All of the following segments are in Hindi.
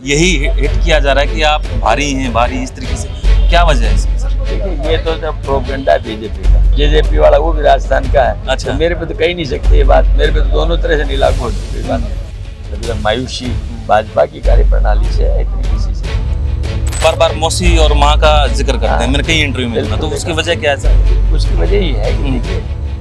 यही हिट किया जा रहा है कि आप भारी हैं, भारी, इस तरीके से, क्या वजह है इसकी सर? देखिए, ये तो सब प्रोपेगेंडा है बीजेपी का। जेजेपी वाला वो भी राजस्थान का है। अच्छा। तो मेरे पे तो कही नहीं सकते ये बात, मेरे पे तो दोनों तरह से नीलाक हो चुकी है बात। मतलब मायूसी भाजपा की कार्यप्रणाली से है, इतनी किसी से। बार बार मौसी और माँ का जिक्र करते हैं, मैंने कई इंटरव्यू में सुना, तो उसकी वजह क्या है सर? उसकी वजह ही है कि देखिए,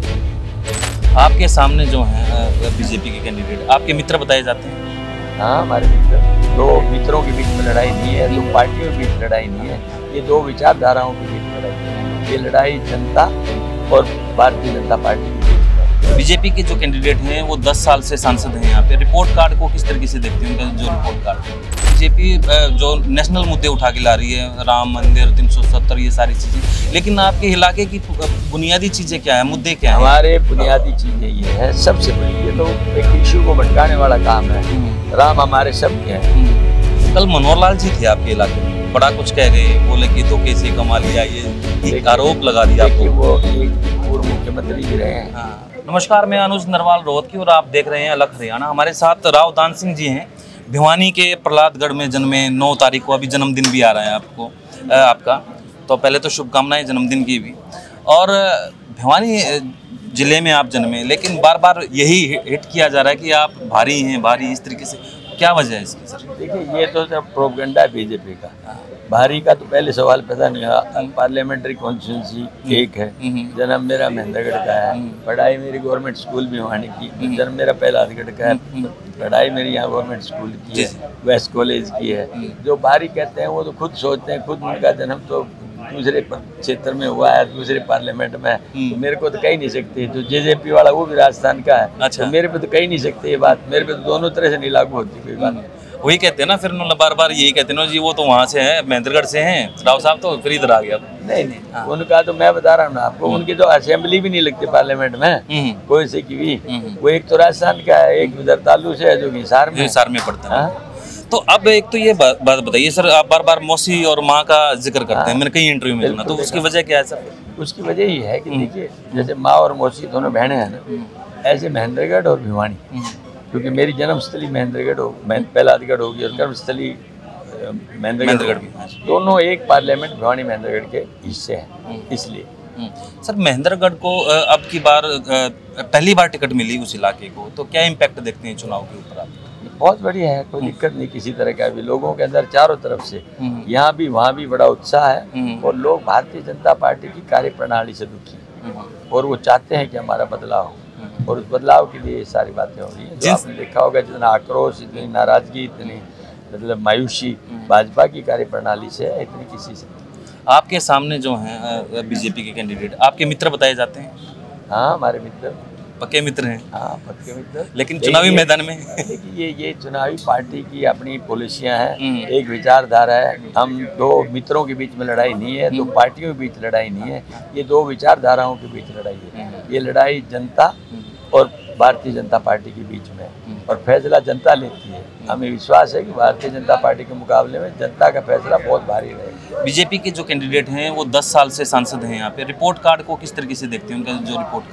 आपके सामने जो हैं बीजेपी के कैंडिडेट, आपके मित्र बताए जाते हैं? हाँ, हमारे मित्र, दो मित्रों के बीच में लड़ाई नहीं है, दो पार्टियों के बीच लड़ाई नहीं है, ये दो विचारधाराओं के बीच लड़ाई है। ये लड़ाई जनता और भारतीय जनता पार्टी की बीच है। बीजेपी के जो कैंडिडेट हैं वो 10 साल से सांसद हैं यहाँ पे, रिपोर्ट कार्ड को किस तरीके से देखते हैं, उनका जो रिपोर्ट कार्ड है? बीजेपी जो नेशनल मुद्दे उठा के ला रही है, राम मंदिर, 370, ये सारी चीज़ें, लेकिन आपके इलाके की बुनियादी चीज़ें क्या है, मुद्दे क्या है? हमारे बुनियादी चीजें ये है, सबसे बड़ी, ये तो एक इशू को भटकाने वाला काम है। राम हमारे सब के हैं। कल मनोहर लाल जी थे आपके इलाके में, बड़ा कुछ कह गए, बोले कि धोखे से कमा लिया, ये एक आरोप लगा दिया आपको। वो एक पूर्व मुख्यमंत्री भी रहे हैं। हाँ। नमस्कार, मैं अनुज नरवाल रोहतकी और आप देख रहे हैं अलग हरियाणा। हमारे साथ राव दान सिंह जी हैं, भिवानी के प्रहलादगढ़ में जन्मे, 9 तारीख को, अभी जन्मदिन भी आ रहा है आपका, तो पहले तो शुभकामनाएं जन्मदिन की भी। और भिवानी जिले में आप जन्मे, लेकिन बार बार यही हिट किया जा रहा है कि आप भारी हैं, भारी, इस तरीके से, क्या वजह है इसकी सर? देखिए, ये तो सब प्रोपेगेंडा है बीजेपी का। भारी का तो पहले सवाल पैदा नहीं हुआ। पार्लियामेंट्री कॉन्स्टिट्यूंसी एक है, जन्म मेरा महेंद्रगढ़ का है, पढ़ाई मेरी गवर्नमेंट स्कूल भिवानी की, जन्म मेरा प्रहलादगढ़ का है, पढ़ाई मेरी यहाँ गवर्नमेंट स्कूल की है, वेस्ट कॉलेज की है। जो भारी कहते हैं वो तो खुद सोचते हैं, खुद उनका जन्म तो दूसरे क्षेत्र में हुआ है, दूसरे पार्लियामेंट में, तो मेरे को तो कही नहीं सकते। जो जेजेपी वाला वो भी राजस्थान का है। अच्छा। तो मेरे पे तो कही नहीं सकते ये बात, मेरे पे तो दोनों तरह से नीलागू होती है बात। वही कहते हैं ना, फिर उन्होंने बार बार यही कहते हैं ना जी, वो तो वहाँ से हैं, महेंद्रगढ़ से हैं राव साहब, तो फिर इधर आ गया। नहीं, उनका तो मैं बता रहा हूँ ना आपको, उनकी तो असेंबली भी नहीं लगती पार्लियामेंट में कोई से की भी। वो एक तो राजस्थान का है, एक उधर तालू से है जो कि हिसार में पड़ता है। तो अब एक तो ये बात बताइए सर, आप बार बार मौसी और माँ का जिक्र करते हैं, मैंने कई इंटरव्यू में सुना, तो उसकी वजह क्या है सर? उसकी वजह ही है कि देखिए, जैसे माँ और मौसी दोनों बहनें हैं ना, ऐसे महेंद्रगढ़ और भिवानी, क्योंकि मेरी जन्मस्थली महेंद्रगढ़ हो, प्रहलादगढ़ होगी, और कर्मस्थली महेंद्रगढ़ भी, दोनों एक पार्लियामेंट भिवानी महेंद्रगढ़ के हिस्से हैं, इसलिए। सर, महेंद्रगढ़ को अब की बार पहली बार टिकट मिली उस इलाके को, तो क्या इम्पैक्ट देखते हैं चुनाव के ऊपर आप? बहुत बढ़िया है, कोई दिक्कत नहीं किसी तरह का भी। लोगों के अंदर चारों तरफ से, यहाँ भी वहाँ भी बड़ा उत्साह है, और लोग भारतीय जनता पार्टी की कार्यप्रणाली से दुखी हैं, और वो चाहते हैं कि हमारा बदलाव हो, और उस बदलाव के लिए ये सारी बातें हो रही हैं। जो आपने देखा होगा, जितना आक्रोश, इतनी नाराजगी, इतनी मतलब मायूसी भाजपा की कार्यप्रणाली से है, इतनी किसी से। आपके सामने जो हैं बीजेपी के कैंडिडेट, आपके मित्र बताए जाते हैं? हाँ, हमारे मित्र, पक्के मित्र हैं। हाँ, पक्के मित्र। लेकिन चुनावी मैदान में देखिए, ये चुनावी पार्टी की अपनी पॉलिसियां हैं, एक विचारधारा है। हम दो मित्रों के बीच में लड़ाई नहीं है, दो पार्टियों के बीच लड़ाई नहीं है, ये दो विचारधाराओं के बीच लड़ाई है। ये लड़ाई जनता और भारतीय जनता पार्टी के बीच में है, और फैसला जनता लेती है। हमें विश्वास है कि भारतीय जनता पार्टी के मुकाबले में जनता का फैसला बहुत भारी रहेगा। बीजेपी के जो कैंडिडेट हैं वो 10 साल से सांसद हैं यहाँ पे, रिपोर्ट कार्ड को किस तरीके से देखते हैं, उनका जो रिपोर्ट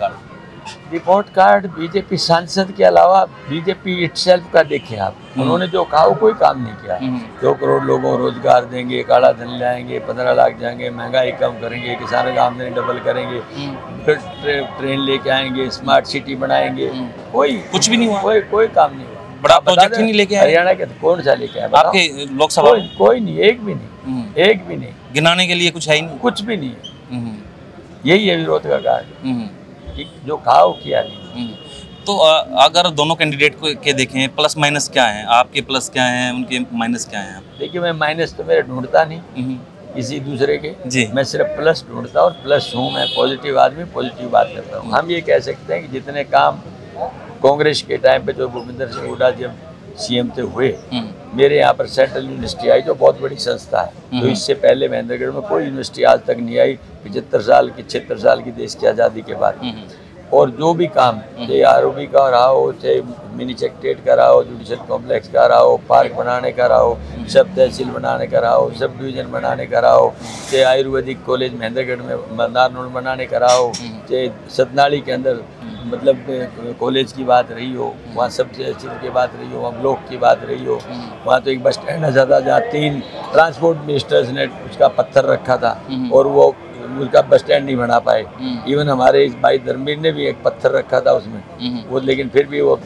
कार्ड बीजेपी सांसद के अलावा बीजेपी इटसेल्फ का देखें आप, उन्होंने जो कहा वो कोई काम नहीं किया। 2 करोड़ लोगों को रोजगार देंगे, काला धन लाएंगे, 15 लाख जाएंगे, महंगाई कम करेंगे, किसानों की आमदनी डबल करेंगे, ट्रेन लेके आएंगे, स्मार्ट सिटी बनाएंगे, कोई कुछ भी नहीं हुआ, कोई काम नहीं हुआ। बड़ा प्रोजेक्ट ही नहीं लेके आए हरियाणा के, कौन सा लेके आए आपके लोकसभा? कोई नहीं, एक भी नहीं, एक भी नहीं, गिनाने के लिए कुछ है ही नहीं, कुछ भी नहीं है। यही है विरोध का कारण, जो कहा वो किया नहीं। तो अगर दोनों कैंडिडेट को के देखें, प्लस माइनस क्या है, आपके प्लस क्या हैं, उनके माइनस क्या हैं? देखिए, मैं माइनस तो मेरे ढूंढता नहीं किसी दूसरे के जी, मैं सिर्फ प्लस ढूंढता, और प्लस हूँ मैं, पॉजिटिव आदमी, पॉजिटिव बात करता हूँ। हम ये कह सकते हैं कि जितने काम कांग्रेस के टाइम पे जो भूपेंद्र सिंह हुड्डा जब सीएम थे हुए, मेरे यहाँ पर सेंट्रल यूनिवर्सिटी आई, जो बहुत बड़ी संस्था है। तो इससे पहले महेंद्रगढ़ में कोई यूनिवर्सिटी आज तक नहीं आई, 75 साल की 76 साल की देश की आज़ादी के बाद। और जो भी काम, चाहे आरओबी का रहा हो, चाहे मिनी सेक्रेटेरिएट का रहा हो, जुडिशल कॉम्प्लेक्स का रहा हो, पार्क बनाने का रहा हो, सब तहसील बनाने का रहा हो, सब डिवीज़न बनाने का रहा हो, चाहे आयुर्वेदिक कॉलेज महेंद्रगढ़ में नारनौल बनाने का रहा हो, चाहे सतनाड़ी के अंदर मतलब कॉलेज की बात रही हो, वहाँ सबसे अच्छी की बात रही हो, वहाँ ब्लॉक की बात रही हो, वहाँ तो एक बस स्टैंड ऐसा था जहाँ 3 ट्रांसपोर्ट मिनिस्टर्स ने उसका पत्थर रखा था और वो उसका बस स्टैंड नहीं बना पाए। इवन हमारे इस भाई धर्मवीर ने भी एक पत्थर रखा था उसमें, वो लेकिन फिर भी वो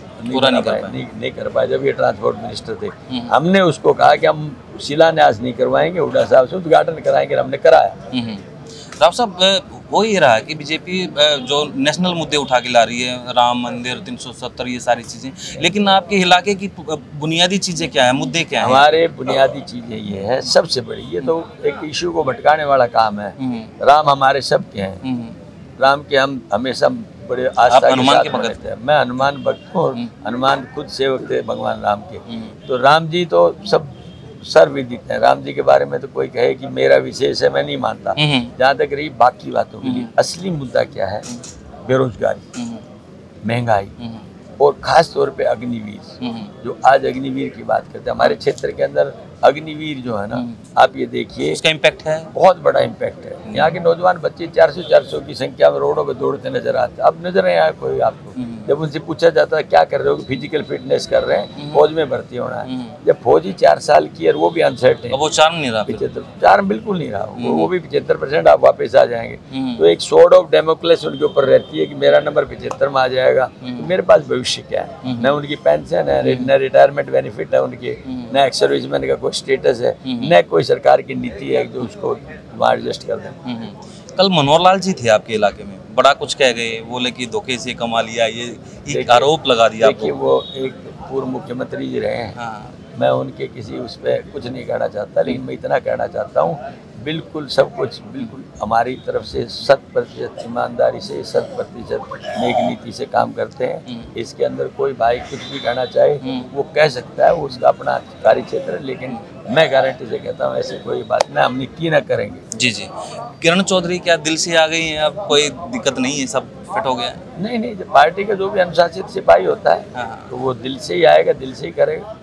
नहीं कर पाए जब ये ट्रांसपोर्ट मिनिस्टर थे। हमने उसको कहा कि हम शिलान्यास नहीं करवाएंगे, हुड्डा साहब से उद्घाटन कराएंगे, हमने कराया। राव साहब, हो ही रहा है कि बीजेपी जो नेशनल मुद्दे उठा के ला रही है, राम मंदिर 370, ये सारी चीज़ें, लेकिन आपके इलाके की बुनियादी चीज़ें क्या है, मुद्दे क्या हैं? हमारे बुनियादी चीज़ें ये है, सबसे बड़ी ये तो एक इशू को भटकाने वाला काम है। राम हमारे सबके हैं, राम के हम हमेशा बड़े आस्था के साथ रहते हैं। मैं हनुमान भक्त हूँ, हनुमान खुद सेवक थे भगवान राम के। तो राम जी तो सब सर्वविदित है। राम जी के बारे में तो कोई कहे कि मेरा विशेष है, मैं नहीं मानता। जहाँ तक रही बाकी बातों के लिए, असली मुद्दा क्या है? बेरोजगारी, महंगाई और खास तौर पे अग्निवीर। जो आज अग्निवीर की बात करते हैं, हमारे क्षेत्र के अंदर अग्निवीर जो है ना, आप ये देखिए उसका इम्पैक्ट है, बहुत बड़ा इम्पैक्ट है। यहाँ के नौजवान बच्चे 400 की संख्या में रोडों पे दौड़ते नजर आते हैं। अब नजर नहीं आया कोई आपको? जब उनसे पूछा जाता है क्या कर रहे हो, फिजिकल फिटनेस कर रहे हैं, फौज में भर्ती होना है। जब फौजी 4 साल की है और वो भी अनसर्टेन, वो चार्म नहीं रहा, 75 बिल्कुल नहीं रहा, वो भी 75% आप वापस आ जाएंगे। तो एक स्वॉर्ड ऑफ डेमोक्रेसी उनके ऊपर रहती है कि मेरा नंबर 75 में आ जाएगा, तो मेरे पास भविष्य क्या है? न उनकी पेंशन है, न रिटायरमेंट बेनिफिट है उनके, न एक्स सर्विसमैन का कोई स्टेटस है, न कोई सरकार की नीति है जो उसको वहाँ एडजस्ट कर दें। कल मनोहर लाल जी थे आपके इलाके में, बड़ा कुछ कह गए, बोले कि धोखे से कमा लिया, ये आरोप लगा दिया। देखिए वो एक पूर्व मुख्यमंत्री जी रहे हैं, मैं उनके किसी उस पर कुछ नहीं कहना चाहता, लेकिन मैं इतना कहना चाहता हूँ बिल्कुल सब कुछ बिल्कुल हमारी तरफ से 100% ईमानदारी से 100% नेक नीति से काम करते हैं। इसके अंदर कोई भाई कुछ भी कहना चाहे वो कह सकता है, वो उसका अपना कार्य क्षेत्र है, लेकिन मैं गारंटी से कहता हूँ ऐसी कोई बात ना हमने की ना करेंगे। जी जी। किरण चौधरी क्या दिल से आ गई हैं? अब कोई दिक्कत नहीं है, सब फिट हो गया? नहीं, जब पार्टी का जो भी अनुशासित सिपाही होता है तो वो दिल से ही आएगा, दिल से ही करेगा,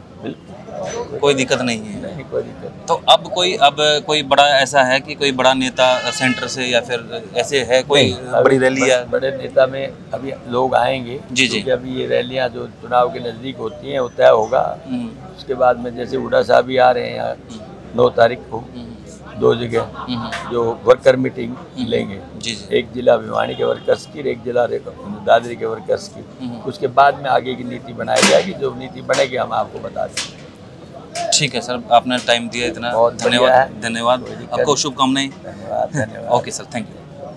बिल्कुल कोई दिक्कत नहीं है। नहीं, कोई दिक्कत। तो अब कोई बड़ा ऐसा है कि कोई बड़ा नेता सेंटर से या फिर ऐसे है कोई बड़ी रैली या बड़े नेता में अभी लोग आएंगे? जी जी। क्योंकि अभी ये रैलियां जो चुनाव के नजदीक होती हैं वो तय होगा। उसके बाद में जैसे हुड्डा साहब भी आ रहे हैं यहाँ 9 तारीख को 2 जगह जो वर्कर मीटिंग लेंगे, एक जिला भिवानी के वर्कर्स की, एक जिला दादरी के वर्कर्स की। उसके बाद में आगे की नीति बनाई जाएगी, जो नीति बनेगी हम आपको बता देंगे। ठीक है सर, आपने टाइम दिया इतना, धन्यवाद। आपको शुभकामनाएं। धन्यवाद। Okay sir, thank you.